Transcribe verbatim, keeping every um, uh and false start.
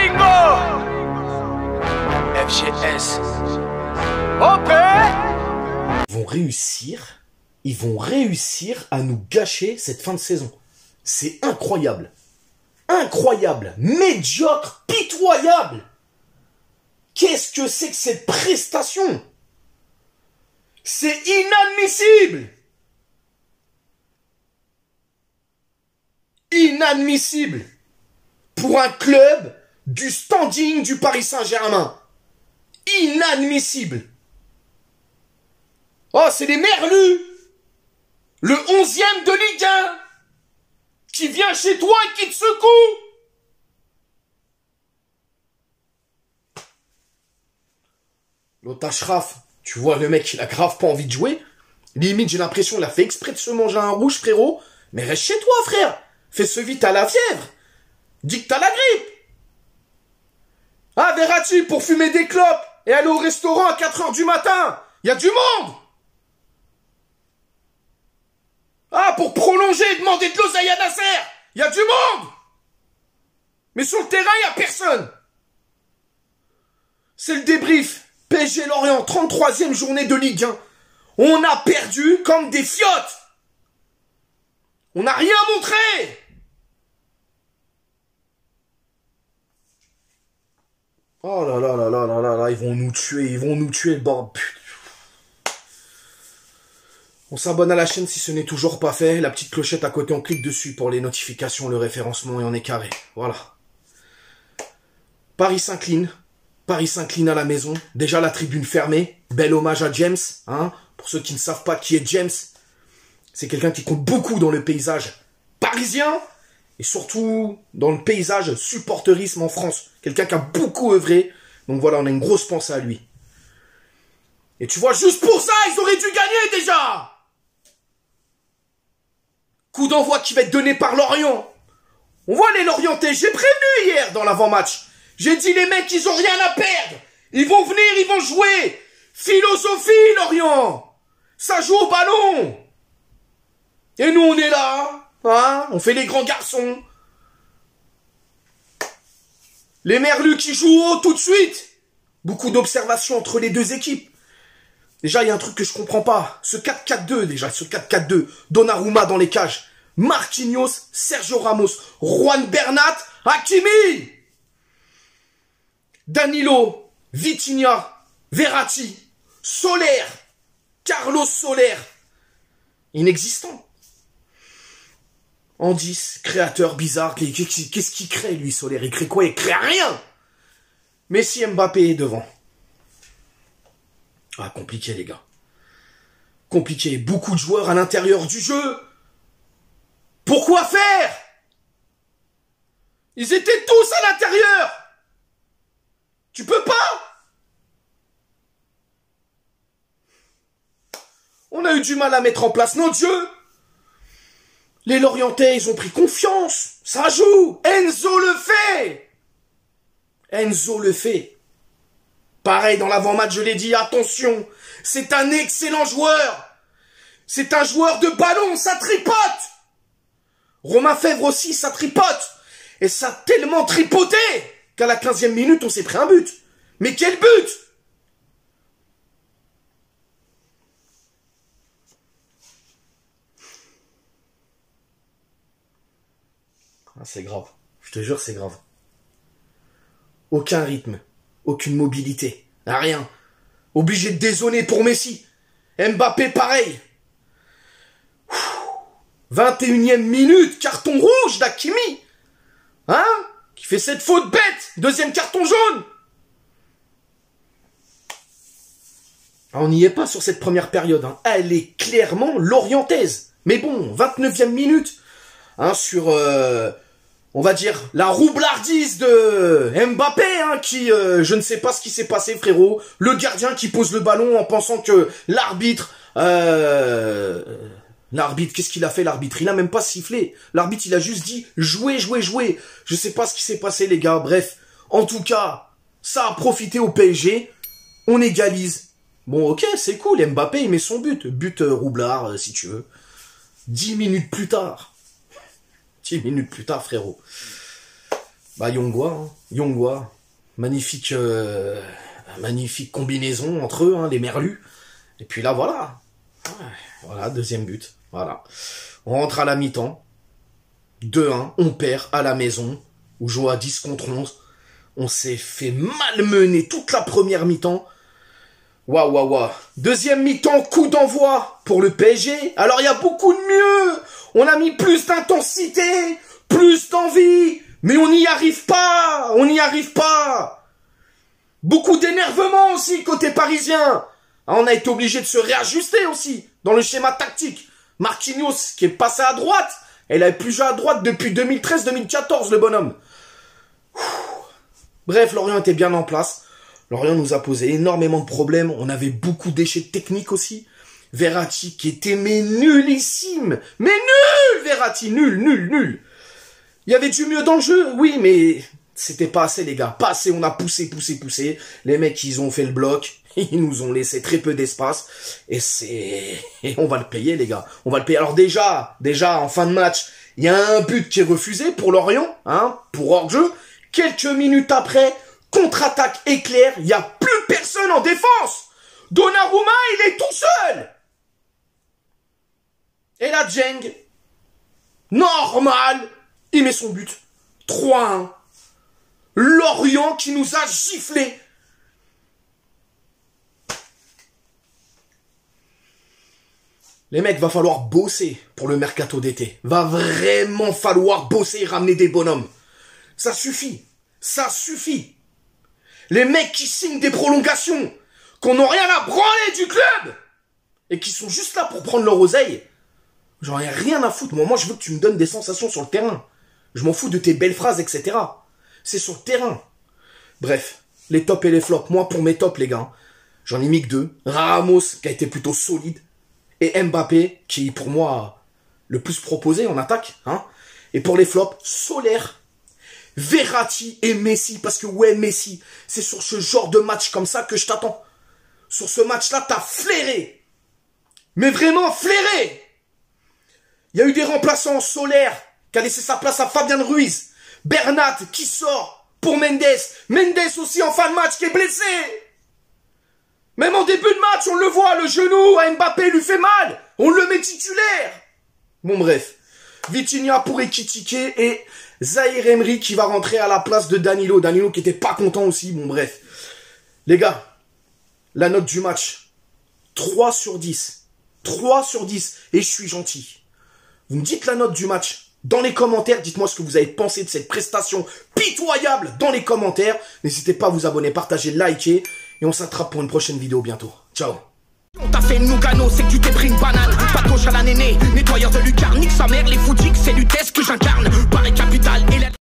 Gringo F G S O P. Ils vont réussir, ils vont réussir à nous gâcher cette fin de saison. C'est incroyable. Incroyable, médiocre, pitoyable. Qu'est-ce que c'est que cette prestation? C'est inadmissible. Inadmissible pour un club du standing du Paris Saint-Germain. Inadmissible. Oh, c'est des merlus. Le onzième de Ligue un qui vient chez toi et qui te secoue. L'autre Achraf, tu vois le mec, il a grave pas envie de jouer. Limite, j'ai l'impression qu'il a fait exprès de se manger un rouge, frérot. Mais reste chez toi, frère. Fais ce vite à la fièvre. Dis que t'as la grippe. Ah, Verratti, pour fumer des clopes et aller au restaurant à quatre heures du matin. Il y a du monde. Ah, pour prolonger et demander de l'oseille à Nasser. Il y a du monde. Mais sur le terrain, il n'y a personne. C'est le débrief. P S G Lorient, trente-troisième journée de Ligue un. On a perdu comme des fiottes. On n'a rien montré. Oh là là là là là là là, ils vont nous tuer, ils vont nous tuer le bord. On s'abonne à la chaîne si ce n'est toujours pas fait. La petite clochette à côté, on clique dessus pour les notifications, le référencement et on est carré. Voilà. Paris s'incline. Paris s'incline à la maison. Déjà la tribune fermée. Bel hommage à James. Hein. Pour ceux qui ne savent pas qui est James, c'est quelqu'un qui compte beaucoup dans le paysage parisien et surtout dans le paysage supporterisme en France. Quelqu'un qui a beaucoup œuvré. Donc voilà, on a une grosse pensée à lui. Et tu vois, juste pour ça, ils auraient dû gagner déjà. Coup d'envoi qui va être donné par Lorient. On voit les Lorientais. J'ai prévenu hier dans l'avant-match. J'ai dit les mecs, ils ont rien à perdre. Ils vont venir, ils vont jouer. Philosophie, Lorient. Ça joue au ballon. Et nous, on est là. Hein, on fait les grands garçons. Les merlus qui jouent haut tout de suite. Beaucoup d'observations entre les deux équipes. Déjà, il y a un truc que je comprends pas. Ce quatre quatre deux, déjà, ce quatre quatre deux. Donnarumma dans les cages. Marquinhos, Sergio Ramos, Juan Bernat, Hakimi. Danilo, Vitinha, Verratti, Soler, Carlos Soler. Inexistant. En dix, créateur bizarre. Qu'est-ce qu'il crée, lui, Soler? Il crée quoi? Il crée rien. Messi, Mbappé est devant. Ah, compliqué, les gars. Compliqué. Beaucoup de joueurs à l'intérieur du jeu. Pourquoi faire? Ils étaient tous à l'intérieur. Tu peux pas? On a eu du mal à mettre en place notre jeu. Les Lorientais, ils ont pris confiance. Ça joue. Enzo le fait. Enzo le fait. Pareil, dans l'avant-match, je l'ai dit, attention. C'est un excellent joueur. C'est un joueur de ballon, ça tripote. Romain Fèvre aussi, ça tripote. Et ça a tellement tripoté qu'à la quinzième minute, on s'est pris un but. Mais quel but! Ah, c'est grave. Je te jure, c'est grave. Aucun rythme. Aucune mobilité. Rien. Obligé de dézonner pour Messi. Mbappé, pareil. vingt et unième minute, carton rouge d'Hakimi. Hein? Qui fait cette faute bête. Deuxième carton jaune. Ah, on n'y est pas sur cette première période. Hein. Elle est clairement lorientaise. Mais bon, vingt-neuvième minute. Hein, sur... Euh, on va dire, la roublardise de Mbappé, hein, qui, euh, je ne sais pas ce qui s'est passé, frérot. Le gardien qui pose le ballon en pensant que l'arbitre... Euh, l'arbitre, qu'est-ce qu'il a fait, l'arbitre? Il a même pas sifflé. L'arbitre, il a juste dit, jouez, jouez, jouez. Je sais pas ce qui s'est passé, les gars. Bref, en tout cas, ça a profité au P S G. On égalise. Bon, ok, c'est cool. Mbappé, il met son but. But euh, roublard, euh, si tu veux. Dix minutes plus tard. Dix minutes plus tard, frérot. Bah Yongwa, hein. Yongwa. Magnifique, euh, magnifique combinaison entre eux, hein, les merlus. Et puis là, voilà. Ouais, voilà, deuxième but. Voilà. On rentre à la mi-temps. deux un, on perd à la maison. On joue à dix contre onze. On s'est fait malmener toute la première mi-temps. Waouh, waouh, waouh. Deuxième mi-temps, coup d'envoi pour le P S G. Alors, il y a beaucoup de mieux. On a mis plus d'intensité, plus d'envie. Mais on n'y arrive pas. On n'y arrive pas. Beaucoup d'énervement aussi côté parisien. On a été obligé de se réajuster aussi dans le schéma tactique. Marquinhos qui est passé à droite. Elle avait plus joué à droite depuis deux mille treize deux mille quatorze, le bonhomme. Bref, Lorient était bien en place. Lorient nous a posé énormément de problèmes. On avait beaucoup d'échecs techniques aussi. Verratti qui était mais nullissime. Mais nul, Verratti, nul, nul, nul. Il y avait du mieux dans le jeu, oui, mais c'était pas assez, les gars. Pas assez, on a poussé, poussé, poussé. Les mecs, ils ont fait le bloc. Ils nous ont laissé très peu d'espace. Et c'est... Et on va le payer, les gars. On va le payer. Alors déjà, déjà, en fin de match, il y a un but qui est refusé pour Lorient, hein, pour hors-jeu. Quelques minutes après, contre-attaque éclair, il n'y a plus personne en défense. Donnarumma, il est tout seul. Et là, Dieng, normal, il met son but. trois un. Lorient qui nous a giflé. Les mecs, va falloir bosser pour le mercato d'été. Va vraiment falloir bosser et ramener des bonhommes. Ça suffit. Ça suffit. Les mecs qui signent des prolongations, qu'on n'a rien à branler du club, et qui sont juste là pour prendre leur oseille, j'en ai rien à foutre. Moi, moi, je veux que tu me donnes des sensations sur le terrain. Je m'en fous de tes belles phrases, et cetera. C'est sur le terrain. Bref, les tops et les flops. Moi, pour mes tops, les gars, j'en ai mis que deux. Ramos, qui a été plutôt solide, et Mbappé, qui, pour moi, le plus proposé en attaque. Hein. Et pour les flops, Solaire, Verratti et Messi. Parce que, ouais, Messi, c'est sur ce genre de match comme ça que je t'attends. Sur ce match-là, t'as flairé. Mais vraiment flairé. Il y a eu des remplaçants. Solaire, qui a laissé sa place à Fabien Ruiz. Bernat, qui sort pour Mendes. Mendes aussi en fin de match, qui est blessé. Même en début de match, on le voit, le genou à Mbappé lui fait mal. On le met titulaire. Bon, bref. Vitinha pour Ekitike et Zahir Emery qui va rentrer à la place de Danilo. Danilo qui était pas content aussi. Bon, bref. Les gars, la note du match, trois sur dix. trois sur dix. Et je suis gentil. Vous me dites la note du match dans les commentaires. Dites-moi ce que vous avez pensé de cette prestation pitoyable dans les commentaires. N'hésitez pas à vous abonner, partager, liker. Et on s'attrape pour une prochaine vidéo bientôt. Ciao. On t'a fait une Nougano, c'est que tu t'es pris une banane. Patoche à la néné, nettoyeur de lucarne, nique sa mère, les foutiques, c'est du test.